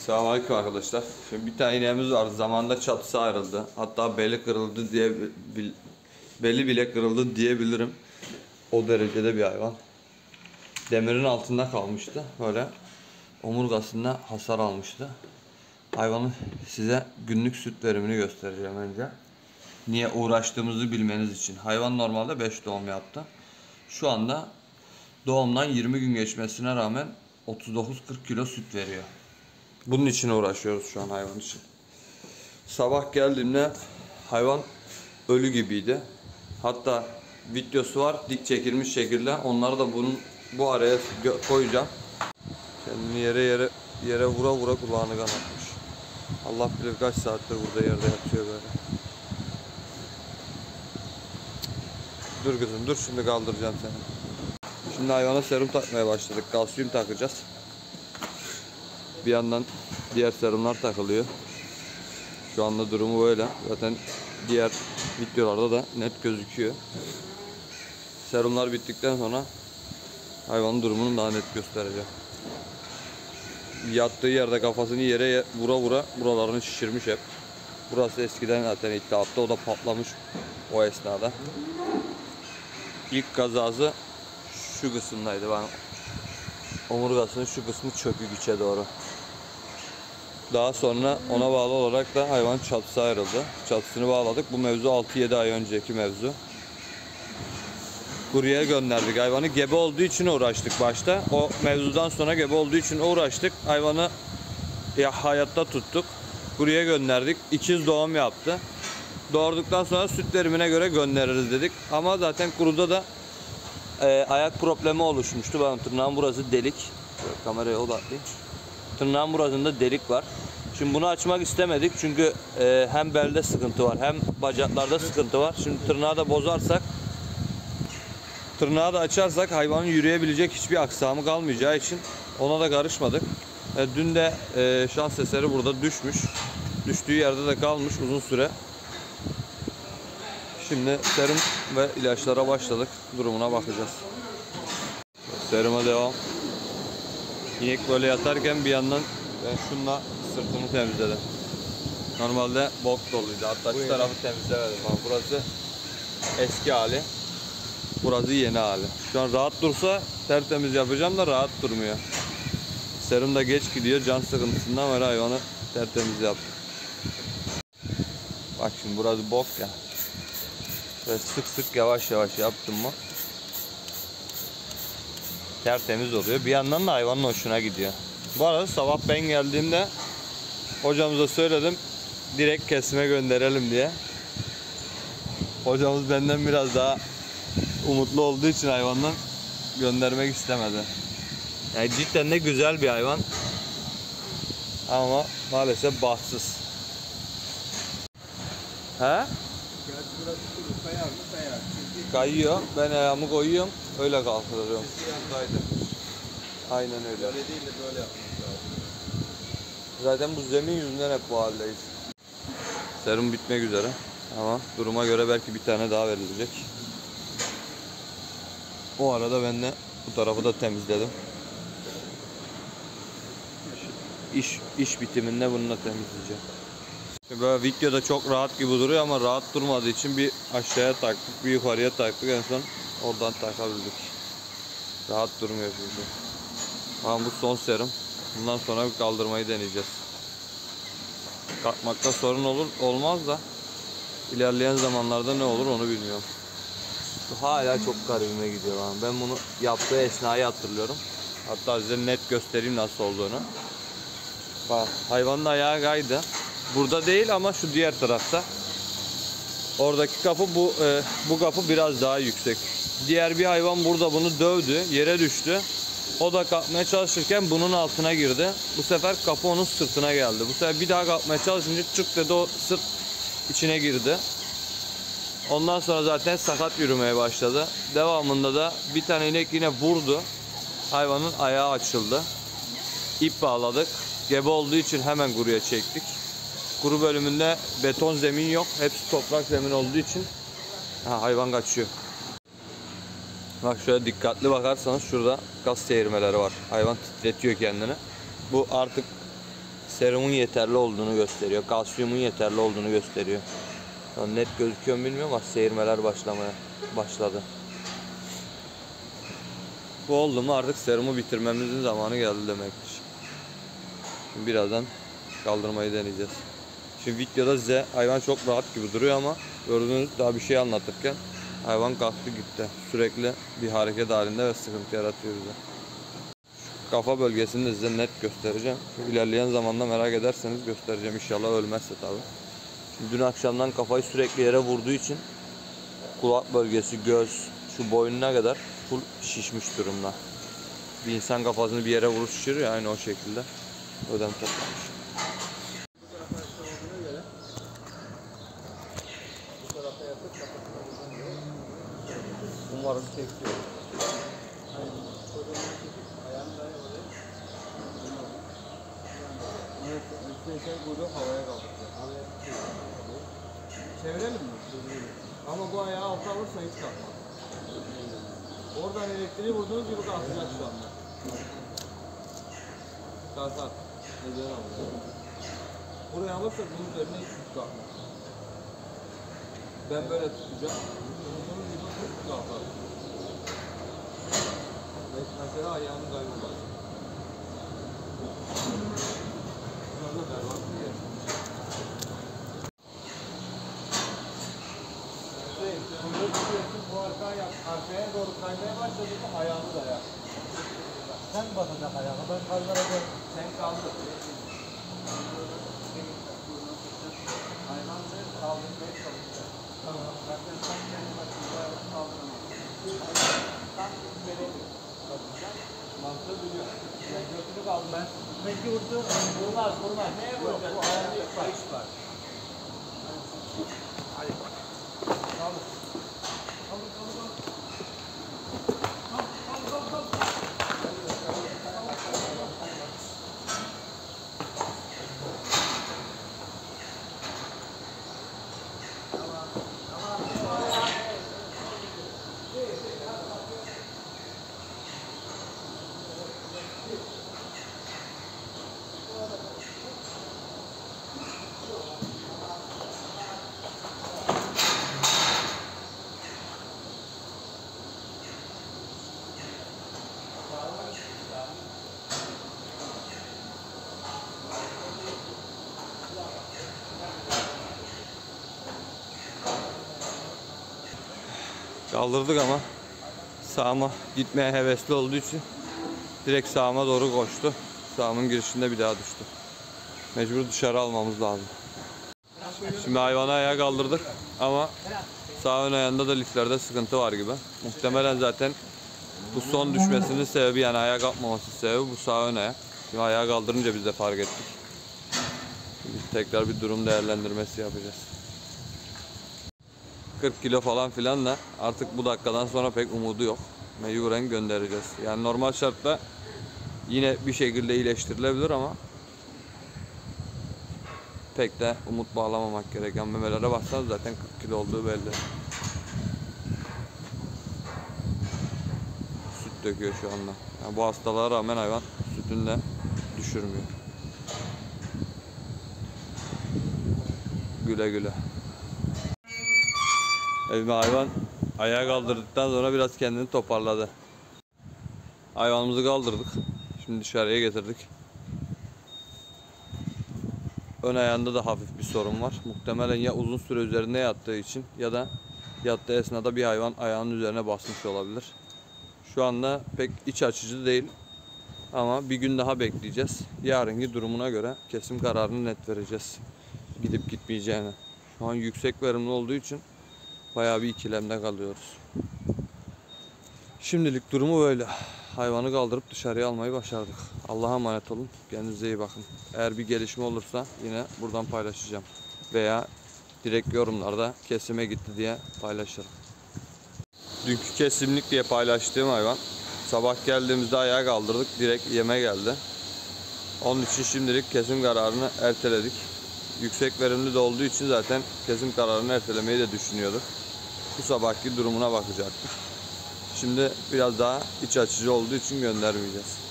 Selamünaleyküm arkadaşlar. Şimdi bir tane ineğimiz var. Zamanında çatısı ayrıldı. Hatta beli kırıldı diye beli bile kırıldı diyebilirim. O derecede bir hayvan. Demirin altında kalmıştı. Böyle omurgasında hasar almıştı. Hayvanın size günlük süt verimini göstereceğim önce. Niye uğraştığımızı bilmeniz için. Hayvan normalde 5 doğum yaptı. Şu anda doğumdan 20 gün geçmesine rağmen 39-40 kilo süt veriyor. Bunun için uğraşıyoruz şu an hayvan için. Sabah geldiğimde hayvan ölü gibiydi. Hatta videosu var dik çekilmiş şekilde. Onları da bu araya koyacağım. Kendini yere vura vura kulağını kanatmış. Allah bilir kaç saattir burada yerde yatıyor böyle. Dur kızım dur, şimdi kaldıracağım seni. Şimdi hayvana serum takmaya başladık. Kalsiyum takacağız. Bir yandan diğer serumlar takılıyor. Şu anda durumu böyle. Zaten diğer videolarda da net gözüküyor. Serumlar bittikten sonra hayvanın durumunu daha net göstereceğim. Yattığı yerde kafasını yere vura vura buralarını şişirmiş hep. Burası eskiden zaten iltihaplattı. O da patlamış o esnada. İlk kazası şu kısımdaydı. Ben omurgasının şu kısmı çökük içe doğru. Daha sonra ona bağlı olarak da hayvan çatısı ayrıldı. Çatısını bağladık. Bu mevzu 6-7 ay önceki mevzu. Kuryeye gönderdik hayvanı. Gebe olduğu için uğraştık başta. O mevzudan sonra gebe olduğu için uğraştık. Hayvanı hayatta tuttuk. Kuryeye gönderdik. İkiz doğum yaptı. Doğurduktan sonra süt verimine göre göndeririz dedik. Ama zaten kuruda da ayak problemi oluşmuştu. Benim tırnağım burası delik. Şöyle kameraya odaklayayım. Tırnağın burasında delik var. Şimdi bunu açmak istemedik çünkü hem belde sıkıntı var hem bacaklarda sıkıntı var. Şimdi tırnağı da bozarsak, tırnağı da açarsak hayvanın yürüyebilecek hiçbir aksamı kalmayacağı için ona da karışmadık. Dün de şans eseri burada düşmüş. Düştüğü yerde de kalmış uzun süre. Şimdi serum ve ilaçlara başladık. Durumuna bakacağız. Seruma devam. İnek böyle yatarken bir yandan ben şunla sırtımı temizledim. Normalde bok doluydu. Hatta şu tarafı temizlemedim. Burası eski hali. Burası yeni hali. Şu an rahat dursa tertemiz yapacağım da rahat durmuyor. Serum da geç gidiyor. Can sıkıntısından böyle hayvanı tertemiz yaptım. Bak şimdi burası bok ya. Böyle sık sık yavaş yavaş yaptım mı tertemiz oluyor. Bir yandan da hayvanın hoşuna gidiyor. Bu arada sabah ben geldiğimde hocamıza söyledim direkt kesime gönderelim diye. Hocamız benden biraz daha umutlu olduğu için hayvandan göndermek istemedi. Yani cidden de güzel bir hayvan. Ama maalesef bahtsız. He? Kayıyor. Ben ayağımı koyuyorum. Öyle kaldırıyorum. Aynen öyle. Böyle değil de böyle yapmak lazım. Zaten bu zemin yüzünden hep bu haldeyiz. Serum bitmek üzere. Ama duruma göre belki bir tane daha verilecek. O arada ben de bu tarafı da temizledim. İş bitiminde bunu da temizleyeceğim. Böyle videoda çok rahat gibi duruyor ama rahat durmadığı için bir aşağıya taktık, bir yukarıya taktık, en son oradan takabildik. Rahat durmuyor şimdi. Ama bu son serum. Bundan sonra bir kaldırmayı deneyeceğiz. Kalkmakta sorun olmaz da ilerleyen zamanlarda ne olur onu bilmiyorum. Hala çok garibime gidiyor bana. Ben bunu yaptığı esnayı hatırlıyorum. Hatta size net göstereyim nasıl olduğunu. Bak, hayvanın ayağı kaydı. Burada değil ama şu diğer tarafta. Oradaki kapı bu kapı biraz daha yüksek. Diğer bir hayvan burada bunu dövdü, yere düştü. O da kalkmaya çalışırken bunun altına girdi. Bu sefer kapı onun sırtına geldi. Bu sefer bir daha kalkmaya çalışınca çık dedi, o sırt içine girdi. Ondan sonra zaten sakat yürümeye başladı. Devamında da bir tane inek yine vurdu. Hayvanın ayağı açıldı. İp bağladık. Gebe olduğu için hemen kuruya çektik. Kuru bölümünde beton zemin yok. Hepsi toprak zemin olduğu için hayvan kaçıyor. Bak şöyle dikkatli bakarsanız şurada gaz seyirmeleri var. Hayvan titretiyor kendini. Bu artık serumun yeterli olduğunu gösteriyor. Kalsiyumun yeterli olduğunu gösteriyor. Yani net gözüküyor mu bilmiyorum ama seyirmeler başladı. Bu oldu mu artık serumu bitirmemizin zamanı geldi demektir. Şimdi birazdan kaldırmayı deneyeceğiz. Şimdi videoda size hayvan çok rahat gibi duruyor ama gördüğünüz daha bir şey anlatırken hayvan kalktı gitti. Sürekli bir hareket halinde ve sıkıntı yaratıyor bize. Kafa bölgesini de size net göstereceğim. İlerleyen zamanda merak ederseniz göstereceğim inşallah, ölmezse tabi. Dün akşamdan kafayı sürekli yere vurduğu için kulak bölgesi, göz, şu boynuna kadar full şişmiş durumda. Bir insan kafasını bir yere vurur şişirir ya, aynı o şekilde ödem toplamış. Umarım çekiyor. Evet, üstüne kuyruğu havaya kaldıracak. Çevirelim mi? Ama bu ayağı alta alırsa hiç kalkmaz. Oradan elektriği vurduğunuz gibi kalkacak şu anda. Kalkar. Neden alıyor? Buraya alırsak bunun üzerine hiç kalkmaz. Ben böyle tutacağım. Vurduğunuz gibi hiç kalkar. Mesela ayağını kaybolmaz. Şurada berbat bir yer. Bu arkaya doğru kaymaya başladı mı ayağını daya. Sen basacak ayağını, ben kaldıracağım. Sen kaldır. Hayvanı kaldırmaya çalışacak. Tamam. Zaten sen kendin başına bu ayağını kaldıramazsın. Tam veremiyor. Mantığı biliyor. Yani götünü kaldı ben. Peki vurdu. Vurmaz. Neye vuracak? Bu ayağını yıkar. Hadi bak. Kaldır. Kaldırdık ama sağıma gitmeye hevesli olduğu için direkt sağıma doğru koştu. Sağımın girişinde bir daha düştü. Mecbur dışarı almamız lazım. Şimdi hayvanı ayağa kaldırdık ama sağ ön ayağında da liflerde sıkıntı var gibi. Muhtemelen zaten bu son düşmesinin sebebi, yani ayağa kalkmaması sebebi bu sağ ön ayak. Şimdi ayağa kaldırınca biz de fark ettik. Şimdi tekrar bir durum değerlendirmesi yapacağız. 40 kilo falan filan da artık bu dakikadan sonra pek umudu yok. Mecburen göndereceğiz. Yani normal şartta yine bir şekilde iyileştirilebilir ama pek de umut bağlamamak gereken, memelere baksanız zaten 40 kilo olduğu belli. Süt döküyor şu anda. Yani bu hastalığa rağmen hayvan sütünü de düşürmüyor. Güle güle. Hayvan ayağa kaldırdıktan sonra biraz kendini toparladı. Hayvanımızı kaldırdık. Şimdi dışarıya getirdik. Ön ayağında da hafif bir sorun var. Muhtemelen ya uzun süre üzerinde yattığı için ya da yattığı esnada bir hayvan ayağının üzerine basmış olabilir. Şu anda pek iç açıcı değil. Ama bir gün daha bekleyeceğiz. Yarınki durumuna göre kesim kararını net vereceğiz. Gidip gitmeyeceğine. Şu an yüksek verimli olduğu için bayağı bir ikilemde kalıyoruz. Şimdilik durumu böyle. Hayvanı kaldırıp dışarıya almayı başardık. Allah'a emanet olun. Kendinize iyi bakın. Eğer bir gelişme olursa yine buradan paylaşacağım. Veya direkt yorumlarda kesime gitti diye paylaşırım. Dünkü kesimlik diye paylaştığım hayvan. Sabah geldiğimizde ayağa kaldırdık. Direkt yeme geldi. Onun için şimdilik kesim kararını erteledik. Yüksek verimli de olduğu için zaten kesim kararını ertelemeyi de düşünüyorduk. Bu sabahki durumuna bakacaktık. Şimdi biraz daha iç açıcı olduğu için göndermeyeceğiz.